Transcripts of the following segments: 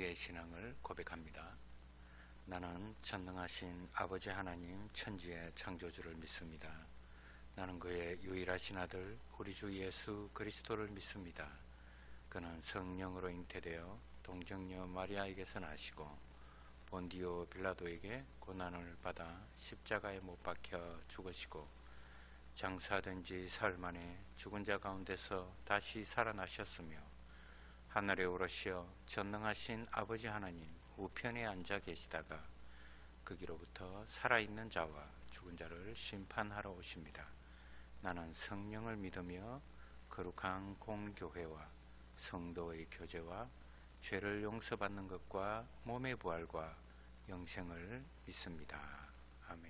우리의 신앙을 고백합니다. 나는 전능하신 아버지 하나님 천지의 창조주를 믿습니다. 나는 그의 유일하신 아들 우리 주 예수 그리스도를 믿습니다. 그는 성령으로 잉태되어 동정녀 마리아에게서 나시고 본디오 빌라도에게 고난을 받아 십자가에 못 박혀 죽으시고 장사된 지 사흘 만에 죽은 자 가운데서 다시 살아나셨으며 하늘에 오르시어 전능하신 아버지 하나님 우편에 앉아 계시다가 거기로부터 살아있는 자와 죽은 자를 심판하러 오십니다. 나는 성령을 믿으며 거룩한 공교회와 성도의 교제와 죄를 용서받는 것과 몸의 부활과 영생을 믿습니다. 아멘.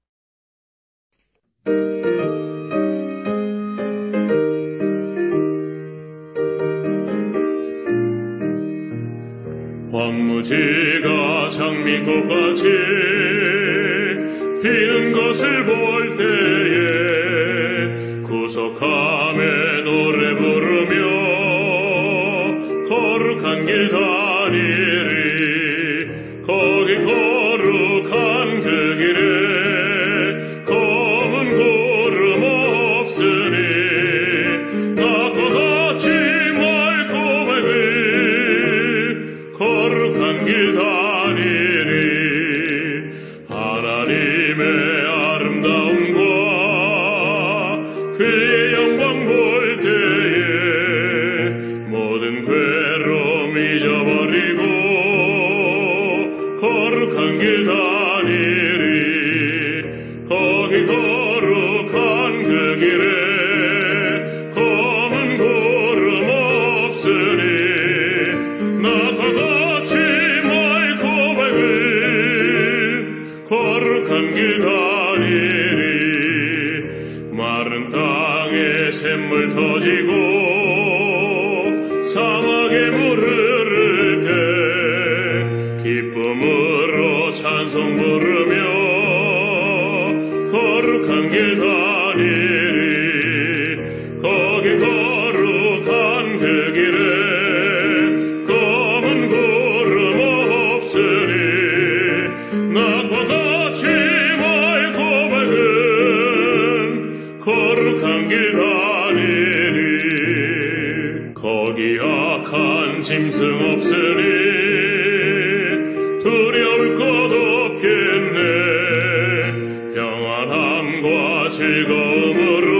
황무지가 장미꽃같이 피는 것을 볼 때에 구속함에 노래 부르며 거룩한 길 다니리. 거기 거룩한 그 길에 검은 구름 없으니 낮과 같이 맑고 밝은 거룩한 길 다니리. 하나님의 아름다움과 그의 영광 볼 때에 모든 괴로움 잊어버리고 거룩한 길 다니리. 거기 거룩한 그 길에 검은 구름 없으니 낮과 같이 맑고 밝은 거룩한 길 다니리. 마른 땅에 샘물 터지고 사막에 물 흐를 때 기쁨으로 찬송 부르며 거룩한 길 다니리. 거기 거룩한 그 길에 검은 구름 없으니 낮과 같이 맑고 밝은 거룩한 길 다니리. 거기 악한 짐승 없으니 두려울 것 없겠네. 평안함과 즐거움으로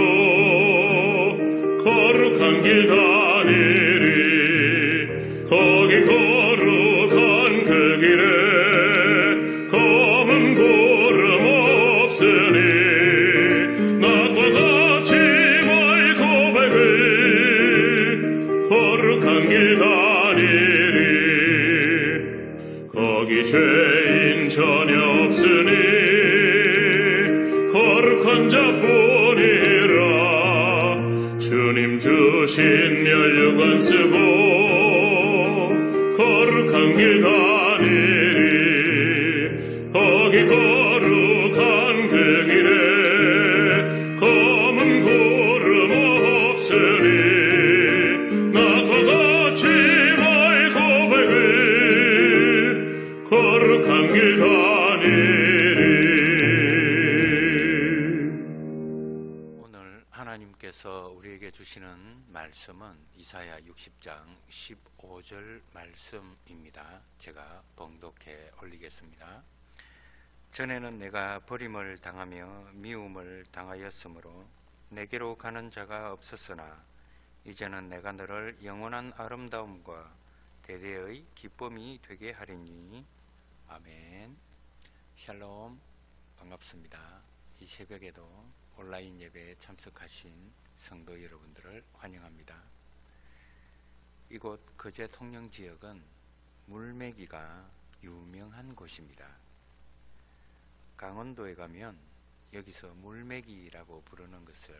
거룩한 길 다니리. 거기 거룩한 그 길에 검은 구름 없으니 낮과 같이 맑고 밝은 거룩한 길 다니리. 거기 죄인 전혀 없으니 거룩한 자뿐이라. 주님 주신 면류관 쓰고 거룩한 길 다니리. 거기 거룩한 그 길에 검은 구름 없으니 낮과 같이 맑고 밝은 거룩한 길 다니리. 오늘 하나님께서 우리에게 주시는 말씀은 이사야 60장 15절 말씀입니다. 제가 봉독해 올리겠습니다. 전에는 내가 버림을 당하며 미움을 당하였으므로 내게로 가는 자가 없었으나 이제는 내가 너를 영원한 아름다움과 대대의 기쁨이 되게 하리니. 아멘. 샬롬. 반갑습니다. 이 새벽에도 온라인 예배에 참석하신 성도 여러분들을 환영합니다. 이곳 거제 통영지역은 물메기가 유명한 곳입니다. 강원도에 가면 여기서 물메기라고 부르는 것을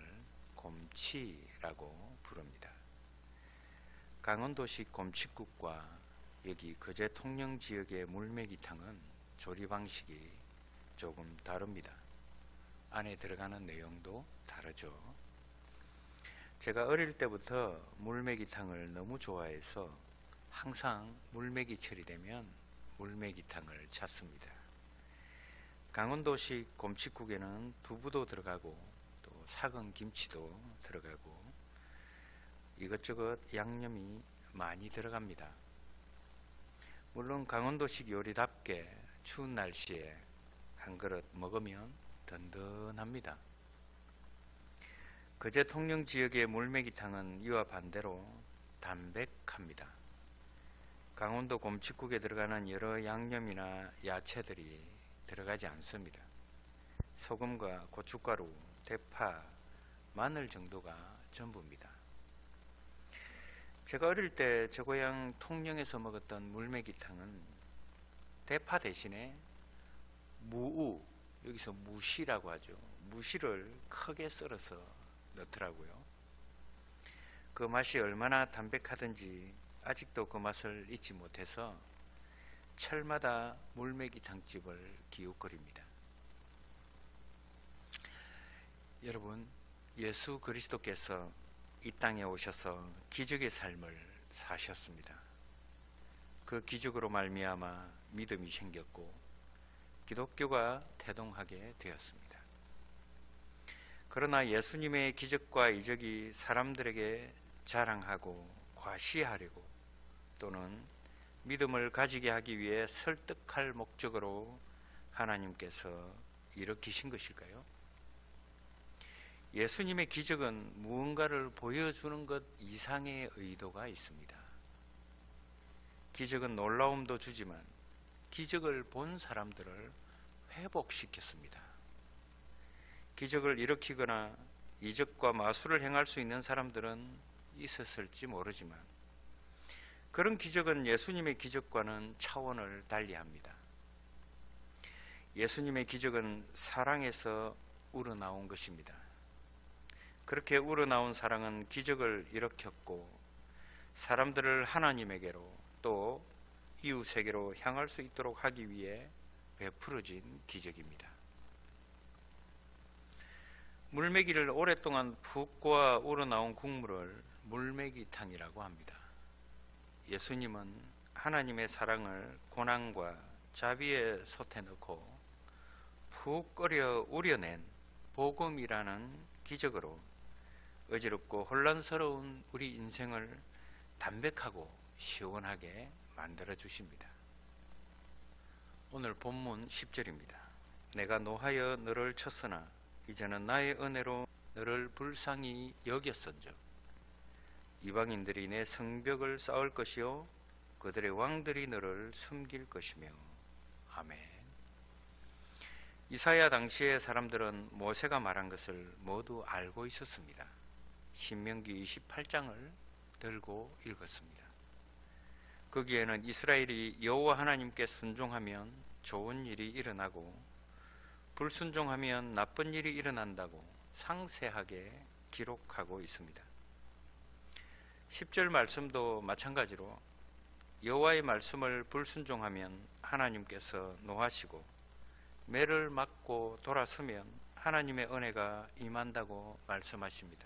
곰치라고 부릅니다. 강원도식 곰칫국과 여기 거제 통영지역의 물메기탕은 조리 방식이 조금 다릅니다. 안에 들어가는 내용도 다르죠. 제가 어릴 때부터 물메기탕을 너무 좋아해서 항상 물메기철이 되면 물메기탕을 찾습니다. 강원도식 곰칫국에는 두부도 들어가고 또 삭은 김치도 들어가고 이것저것 양념이 많이 들어갑니다. 물론 강원도식 요리답게 추운 날씨에 한 그릇 먹으면 든든합니다. 거제 통영 지역의 물메기탕은 이와 반대로 담백합니다. 강원도 곰칫국에 들어가는 여러 양념이나 야채들이 들어가지 않습니다. 소금과 고춧가루, 대파, 마늘 정도가 전부입니다. 제가 어릴 때 저 고향 통영에서 먹었던 물메기탕은 대파 대신에 무우, 여기서 무시라고 하죠. 무시를 크게 썰어서 넣더라고요. 그 맛이 얼마나 담백하든지 아직도 그 맛을 잊지 못해서 철마다 물메기탕집을 기웃거립니다. 여러분, 예수 그리스도께서 이 땅에 오셔서 기적의 삶을 사셨습니다. 그 기적으로 말미암아 믿음이 생겼고 기독교가 태동하게 되었습니다. 그러나 예수님의 기적과 이적이 사람들에게 자랑하고 과시하려고 또는 믿음을 가지게 하기 위해 설득할 목적으로 하나님께서 일으키신 것일까요? 예수님의 기적은 무언가를 보여주는 것 이상의 의도가 있습니다. 기적은 놀라움도 주지만 기적을 본 사람들을 회복시켰습니다. 기적을 일으키거나 이적과 마술을 행할 수 있는 사람들은 있었을지 모르지만 그런 기적은 예수님의 기적과는 차원을 달리합니다. 예수님의 기적은 사랑에서 우러나온 것입니다. 그렇게 우러나온 사랑은 기적을 일으켰고 사람들을 하나님에게로 또 이웃에게로 향할 수 있도록 하기 위해 베풀어진 기적입니다. 물메기를 오랫동안 푹 고아 우러나온 국물을 물메기탕이라고 합니다. 예수님은 하나님의 사랑을 고난과 자비의 솥에 넣고 푹 끓여 우려낸 복음이라는 기적으로 어지럽고 혼란스러운 우리 인생을 담백하고 시원하게 만들어 주십니다. 오늘 본문 10절입니다. 내가 노하여 너를 쳤으나 이제는 나의 은혜로 너를 불쌍히 여겼은즉 이방인들이 내 성벽을 쌓을 것이요 그들의 왕들이 너를 섬길 것이며. 아멘. 이사야 당시의 사람들은 모세가 말한 것을 모두 알고 있었습니다. 신명기 28장을 들고 읽었습니다. 거기에는 이스라엘이 여호와 하나님께 순종하면 좋은 일이 일어나고 불순종하면 나쁜 일이 일어난다고 상세하게 기록하고 있습니다. 10절 말씀도 마찬가지로 여호와의 말씀을 불순종하면 하나님께서 노하시고 매를 맞고 돌아서면 하나님의 은혜가 임한다고 말씀하십니다.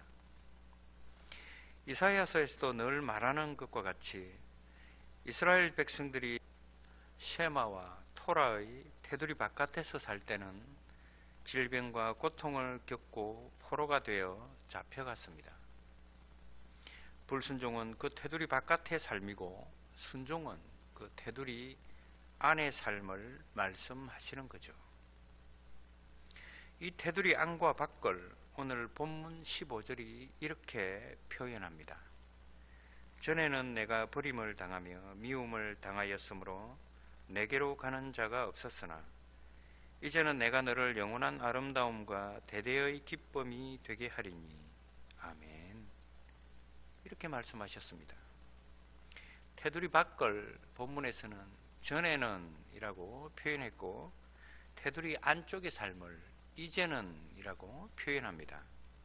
이사야서에서도 늘 말하는 것과 같이 이스라엘 백성들이 쉐마와 토라의 테두리 바깥에서 살 때는 질병과 고통을 겪고 포로가 되어 잡혀갔습니다. 불순종은 그 테두리 바깥의 삶이고 순종은 그 테두리 안의 삶을 말씀하시는 거죠. 이 테두리 안과 밖을 오늘 본문 15절이 이렇게 표현합니다. 전에는 내가 버림을 당하며 미움을 당하였으므로 내게로 가는 자가 없었으나 이제는 내가 너를 영원한 아름다움과 대대의 기쁨이 되게 하리니. 아멘. 이렇게 말씀하셨습니다. 테두리 밖을 본문에서는 전에는 이라고 표현했고 테두리 안쪽의 삶을 이제는 이라고 표현합니다.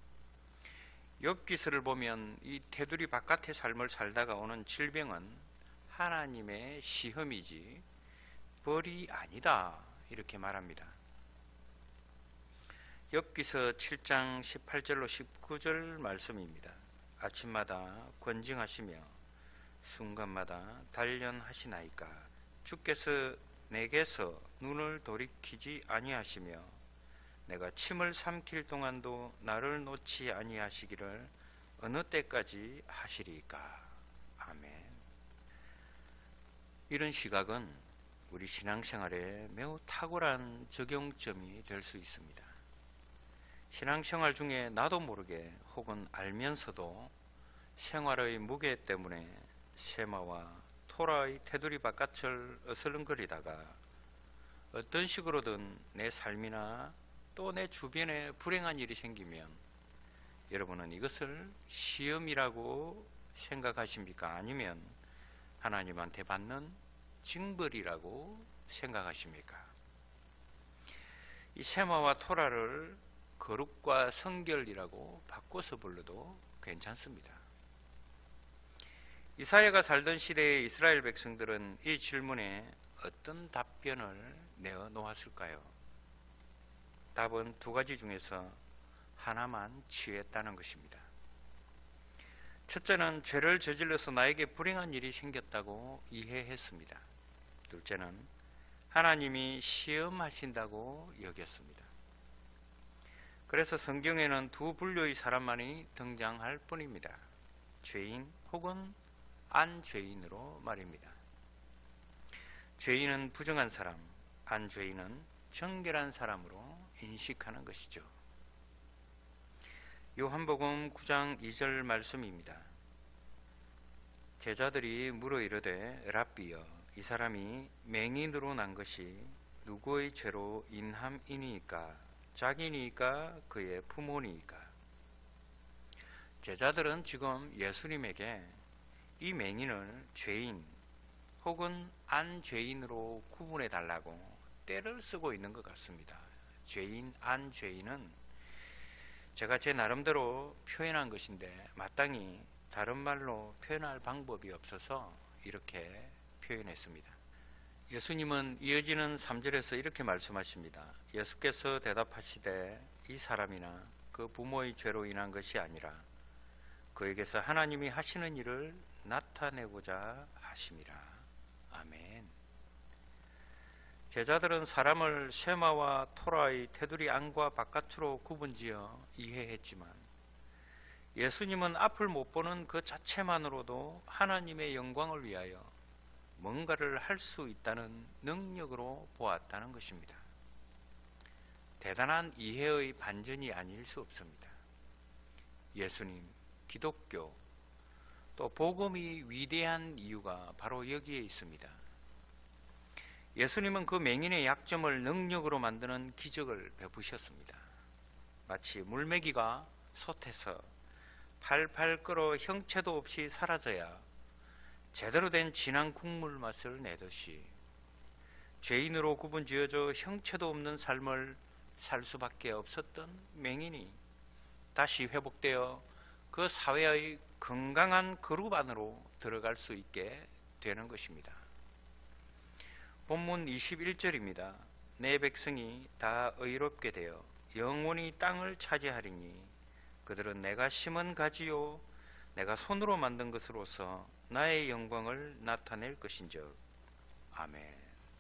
욥기서를 보면 이 테두리 바깥의 삶을 살다가 오는 질병은 하나님의 시험이지 벌이 아니다 이렇게 말합니다. 욥기서 7장 18절로 19절 말씀입니다. 아침마다 권징하시며 순간마다 단련하시나이까. 주께서 내게서 눈을 돌이키지 아니하시며 내가 침을 삼킬 동안도 나를 놓지 아니하시기를 어느 때까지 하시리까. 아멘. 이런 시각은 우리 신앙생활에 매우 탁월한 적용점이 될 수 있습니다. 신앙생활 중에 나도 모르게 혹은 알면서도 생활의 무게 때문에 세마와 토라의 테두리 바깥을 어슬렁거리다가 어떤 식으로든 내 삶이나 또 내 주변에 불행한 일이 생기면 여러분은 이것을 시험이라고 생각하십니까? 아니면 하나님한테 받는 징벌이라고 생각하십니까? 이 세마와 토라를 거룩과 성결이라고 바꿔서 불러도 괜찮습니다. 이사야가 살던 시대의 이스라엘 백성들은 이 질문에 어떤 답변을 내어 놓았을까요? 답은 두 가지 중에서 하나만 취했다는 것입니다. 첫째는 죄를 저질러서 나에게 불행한 일이 생겼다고 이해했습니다. 둘째는 하나님이 시험하신다고 여겼습니다. 그래서 성경에는 두 분류의 사람만이 등장할 뿐입니다. 죄인 혹은 안죄인으로 말입니다. 죄인은 부정한 사람, 안죄인은 정결한 사람으로 인식하는 것이죠. 요한복음 9장 2절 말씀입니다. 제자들이 물어 이르되 랍비여, 이 사람이 맹인으로 난 것이 누구의 죄로 인함이니까? 자기니까 그의 부모니까? 제자들은 지금 예수님에게 이 맹인을 죄인 혹은 안죄인으로 구분해 달라고 떼를 쓰고 있는 것 같습니다. 죄인, 안죄인은 제가 제 나름대로 표현한 것인데 마땅히 다른 말로 표현할 방법이 없어서 이렇게 표현했습니다. 예수님은 이어지는 3절에서 이렇게 말씀하십니다. 예수께서 대답하시되 이 사람이나 그 부모의 죄로 인한 것이 아니라 그에게서 하나님이 하시는 일을 나타내고자 하심이라. 아멘. 제자들은 사람을 세마와 토라의 테두리 안과 바깥으로 구분지어 이해했지만 예수님은 앞을 못 보는 그 자체만으로도 하나님의 영광을 위하여 뭔가를 할 수 있다는 능력으로 보았다는 것입니다. 대단한 이해의 반전이 아닐 수 없습니다. 예수님, 기독교, 또 복음이 위대한 이유가 바로 여기에 있습니다. 예수님은 그 맹인의 약점을 능력으로 만드는 기적을 베푸셨습니다. 마치 물메기가 솥에서 팔팔 끓어 형체도 없이 사라져야 제대로 된 진한 국물 맛을 내듯이 죄인으로 구분지어져 형체도 없는 삶을 살 수밖에 없었던 맹인이 다시 회복되어 그 사회의 건강한 그룹 안으로 들어갈 수 있게 되는 것입니다. 본문 21절입니다. 내 백성이 다 의롭게 되어 영원히 땅을 차지하리니 그들은 내가 심은 가지요 내가 손으로 만든 것으로서 나의 영광을 나타낼 것인즉. 아멘.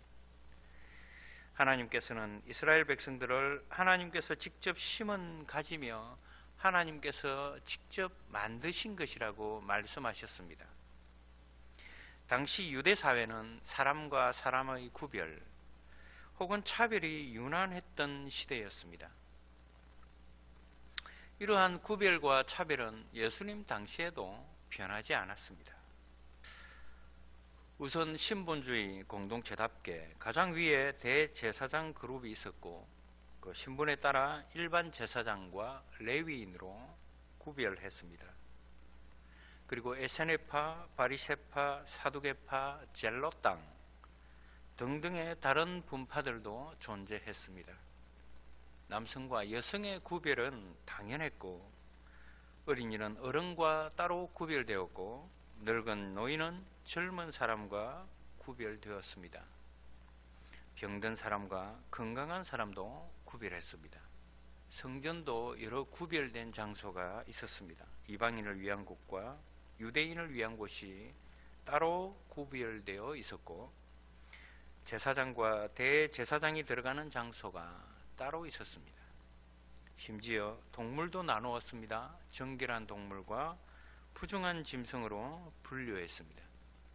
하나님께서는 이스라엘 백성들을 하나님께서 직접 심은 가지며 하나님께서 직접 만드신 것이라고 말씀하셨습니다. 당시 유대 사회는 사람과 사람의 구별 혹은 차별이 유난했던 시대였습니다. 이러한 구별과 차별은 예수님 당시에도 변하지 않았습니다. 우선 신분주의 공동체답게 가장 위에 대제사장 그룹이 있었고 그 신분에 따라 일반 제사장과 레위인으로 구별했습니다. 그리고 에세네파, 바리새파, 사두개파, 젤로당 등등의 다른 분파들도 존재했습니다. 남성과 여성의 구별은 당연했고 어린이는 어른과 따로 구별되었고 늙은 노인은 젊은 사람과 구별되었습니다. 병든 사람과 건강한 사람도 구별했습니다. 성전도 여러 구별된 장소가 있었습니다. 이방인을 위한 곳과 유대인을 위한 곳이 따로 구별되어 있었고 제사장과 대제사장이 들어가는 장소가 따로 있었습니다. 심지어 동물도 나누었습니다. 정결한 동물과 부정한 짐승으로 분류했습니다.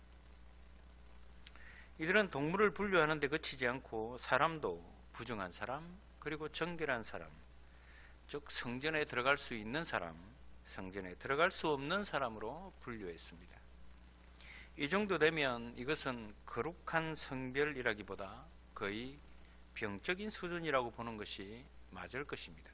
이들은 동물을 분류하는 데 그치지 않고 사람도 부정한 사람 그리고 정결한 사람, 즉 성전에 들어갈 수 있는 사람, 성전에 들어갈 수 없는 사람으로 분류했습니다. 이 정도 되면 이것은 거룩한 성별이라기보다 거의 병적인 수준이라고 보는 것이 맞을 것입니다.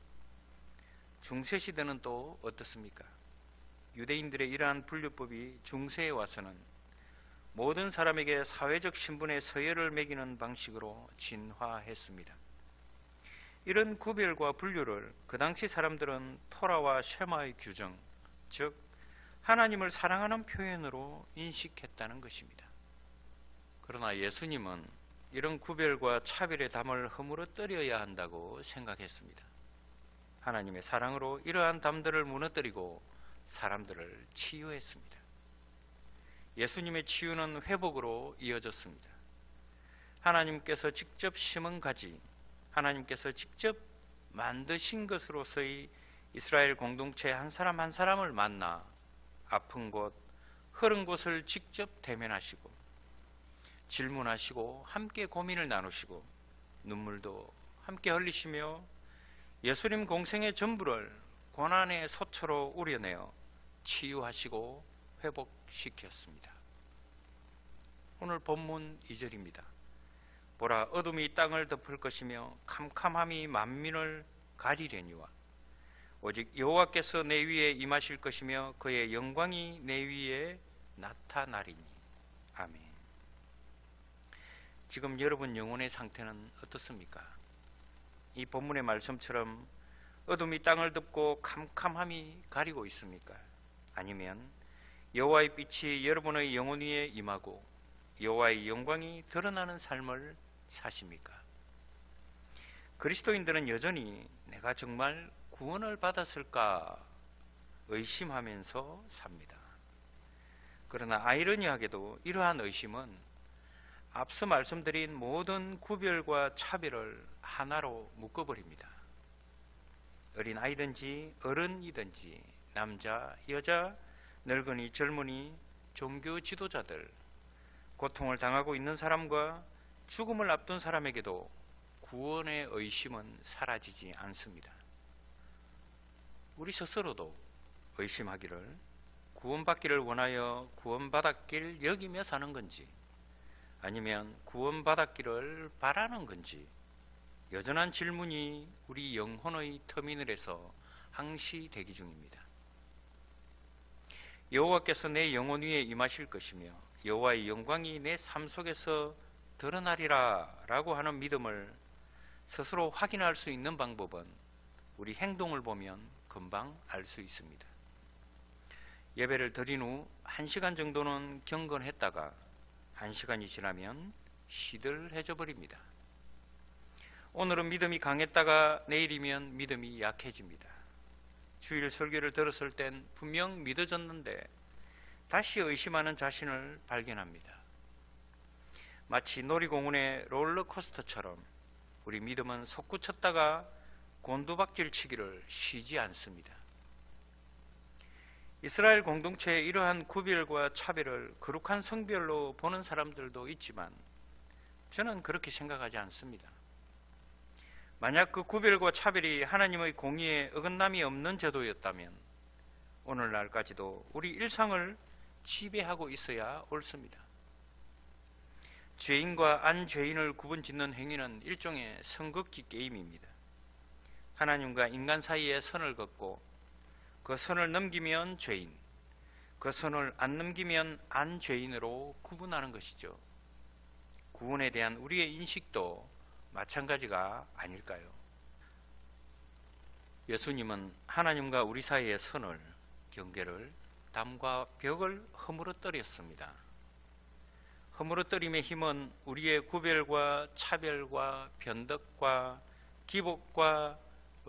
중세시대는 또 어떻습니까? 유대인들의 이러한 분류법이 중세에 와서는 모든 사람에게 사회적 신분의 서열을 매기는 방식으로 진화했습니다. 이런 구별과 분류를 그 당시 사람들은 토라와 쉐마의 규정, 즉 하나님을 사랑하는 표현으로 인식했다는 것입니다. 그러나 예수님은 이런 구별과 차별의 담을 허물어뜨려야 한다고 생각했습니다. 하나님의 사랑으로 이러한 담들을 무너뜨리고 사람들을 치유했습니다. 예수님의 치유는 회복으로 이어졌습니다. 하나님께서 직접 심은 가지, 하나님께서 직접 만드신 것으로서의 이스라엘 공동체 한 사람 한 사람을 만나 아픈 곳, 흐른 곳을 직접 대면하시고 질문하시고 함께 고민을 나누시고 눈물도 함께 흘리시며 예수님 공생의 전부를 고난의 소처로 우려내어 치유하시고 회복시켰습니다. 오늘 본문 2절입니다. 보라, 어둠이 땅을 덮을 것이며 캄캄함이 만민을 가리려니와 오직 여호와께서 내 위에 임하실 것이며 그의 영광이 내 위에 나타나리니. 아멘. 지금 여러분 영혼의 상태는 어떻습니까? 이 본문의 말씀처럼 어둠이 땅을 덮고 캄캄함이 가리고 있습니까? 아니면 여호와의 빛이 여러분의 영혼 위에 임하고 여호와의 영광이 드러나는 삶을 사십니까? 그리스도인들은 여전히 내가 정말 구원을 받았을까 의심하면서 삽니다. 그러나 아이러니하게도 이러한 의심은 앞서 말씀드린 모든 구별과 차별을 하나로 묶어버립니다. 어린아이든지 어른이든지 남자, 여자, 늙은이, 젊은이, 종교 지도자들, 고통을 당하고 있는 사람과 죽음을 앞둔 사람에게도 구원의 의심은 사라지지 않습니다. 우리 스스로도 의심하기를 구원받기를 원하여 구원받았길 여기며 사는 건지 아니면 구원받았기를 바라는 건지 여전한 질문이 우리 영혼의 터미널에서 항시 대기 중입니다. 여호와께서 내 영혼 위에 임하실 것이며 여호와의 영광이 내 삶 속에서 드러나리라 라고 하는 믿음을 스스로 확인할 수 있는 방법은 우리 행동을 보면 금방 알 수 있습니다. 예배를 드린 후 1시간 정도는 경건했다가 1시간이 지나면 시들해져 버립니다. 오늘은 믿음이 강했다가 내일이면 믿음이 약해집니다. 주일 설교를 들었을 땐 분명 믿어졌는데 다시 의심하는 자신을 발견합니다. 마치 놀이공원의 롤러코스터처럼 우리 믿음은 솟구쳤다가 곤두박질 치기를 쉬지 않습니다. 이스라엘 공동체의 이러한 구별과 차별을 거룩한 성별로 보는 사람들도 있지만 저는 그렇게 생각하지 않습니다. 만약 그 구별과 차별이 하나님의 공의에 어긋남이 없는 제도였다면 오늘날까지도 우리 일상을 지배하고 있어야 옳습니다. 죄인과 안 죄인을 구분짓는 행위는 일종의 선긋기 게임입니다. 하나님과 인간 사이에 선을 긋고 그 선을 넘기면 죄인, 그 선을 안 넘기면 안 죄인으로 구분하는 것이죠. 구원에 대한 우리의 인식도 마찬가지가 아닐까요? 예수님은 하나님과 우리 사이의 선을, 경계를, 담과 벽을 허물어뜨렸습니다. 허물어뜨림의 힘은 우리의 구별과 차별과 변덕과 기복과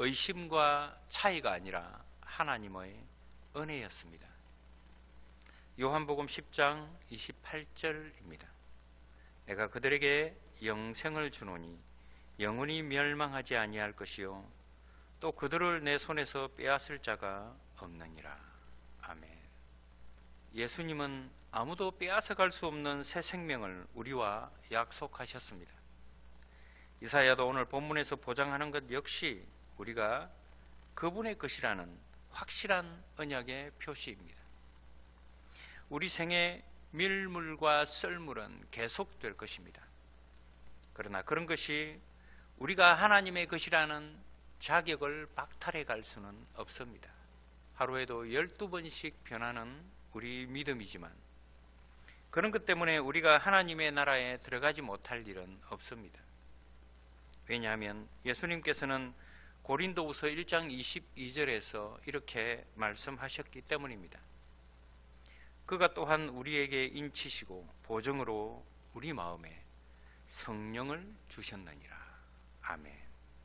의심과 차이가 아니라 하나님의 은혜였습니다. 요한복음 10장 28절입니다. 내가 그들에게 영생을 주노니 영원히 멸망하지 아니할 것이요 또 그들을 내 손에서 빼앗을 자가 없느니라. 아멘. 예수님은 아무도 빼앗아갈 수 없는 새 생명을 우리와 약속하셨습니다. 이사야도 오늘 본문에서 보장하는 것 역시 우리가 그분의 것이라는 확실한 언약의 표시입니다. 우리 생에 밀물과 썰물은 계속될 것입니다. 그러나 그런 것이 우리가 하나님의 것이라는 자격을 박탈해 갈 수는 없습니다. 하루에도 12번씩 변하는 우리 믿음이지만 그런 것 때문에 우리가 하나님의 나라에 들어가지 못할 일은 없습니다. 왜냐하면 예수님께서는 고린도후서 1장 22절에서 이렇게 말씀하셨기 때문입니다. 그가 또한 우리에게 인치시고 보증으로 우리 마음에 성령을 주셨느니라. 아멘.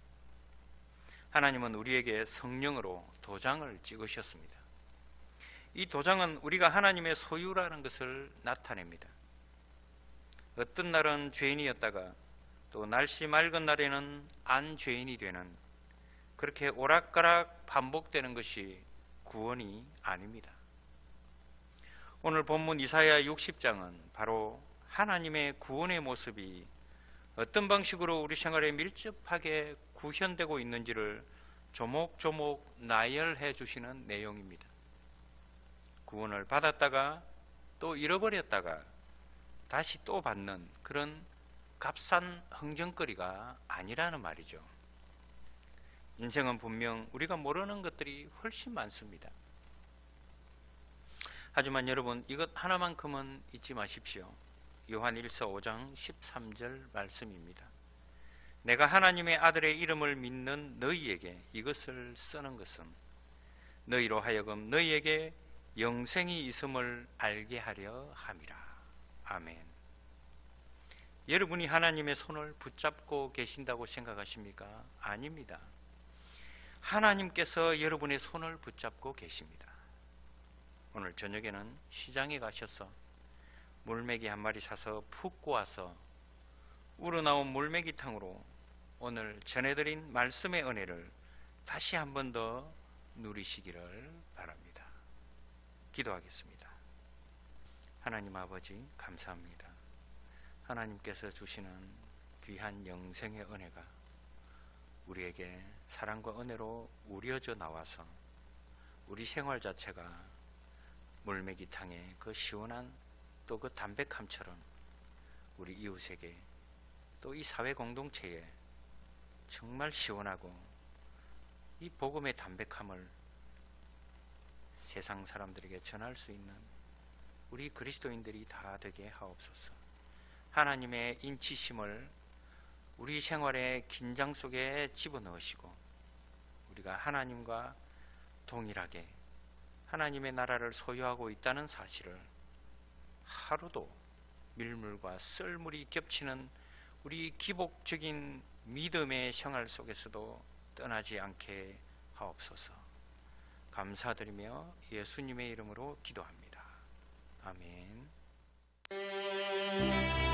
하나님은 우리에게 성령으로 도장을 찍으셨습니다. 이 도장은 우리가 하나님의 소유라는 것을 나타냅니다. 어떤 날은 죄인이었다가 또 날씨 맑은 날에는 안 죄인이 되는 그렇게 오락가락 반복되는 것이 구원이 아닙니다. 오늘 본문 이사야 60장은 바로 하나님의 구원의 모습이 어떤 방식으로 우리 생활에 밀접하게 구현되고 있는지를 조목조목 나열해 주시는 내용입니다. 구원을 받았다가 또 잃어버렸다가 다시 또 받는 그런 값싼 흥정거리가 아니라는 말이죠. 인생은 분명 우리가 모르는 것들이 훨씬 많습니다. 하지만 여러분, 이것 하나만큼은 잊지 마십시오. 요한 1서 5장 13절 말씀입니다. 내가 하나님의 아들의 이름을 믿는 너희에게 이것을 쓰는 것은 너희로 하여금 너희에게 영생이 있음을 알게 하려 함이라. 아멘. 여러분이 하나님의 손을 붙잡고 계신다고 생각하십니까? 아닙니다. 하나님께서 여러분의 손을 붙잡고 계십니다. 오늘 저녁에는 시장에 가셔서 물메기 한 마리 사서 푹 고아서 우러나온 물메기탕으로 오늘 전해드린 말씀의 은혜를 다시 한 번 더 누리시기를 바랍니다. 기도하겠습니다. 하나님 아버지, 감사합니다. 하나님께서 주시는 귀한 영생의 은혜가 우리에게 사랑과 은혜로 우려져 나와서 우리 생활 자체가 물메기탕의 그 시원한 또 그 담백함처럼 우리 이웃에게 또 이 사회 공동체에 정말 시원하고 이 복음의 담백함을 세상 사람들에게 전할 수 있는 우리 그리스도인들이 다 되게 하옵소서. 하나님의 인치심을 우리 생활의 긴장 속에 집어넣으시고 우리가 하나님과 동일하게 하나님의 나라를 소유하고 있다는 사실을 하루도 밀물과 썰물이 겹치는 우리 기복적인 믿음의 생활 속에서도 떠나지 않게 하옵소서. 감사드리며 예수님의 이름으로 기도합니다. 아멘.